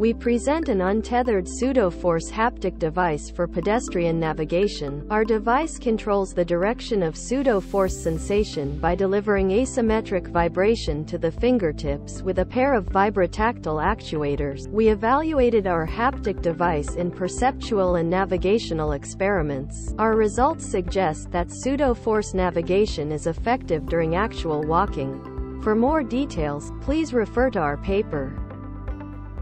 We present an untethered pseudo-force haptic device for pedestrian navigation. Our device controls the direction of pseudo-force sensation by delivering asymmetric vibration to the fingertips with a pair of vibrotactile actuators. We evaluated our haptic device in perceptual and navigational experiments. Our results suggest that pseudo-force navigation is effective during actual walking. For more details, please refer to our paper.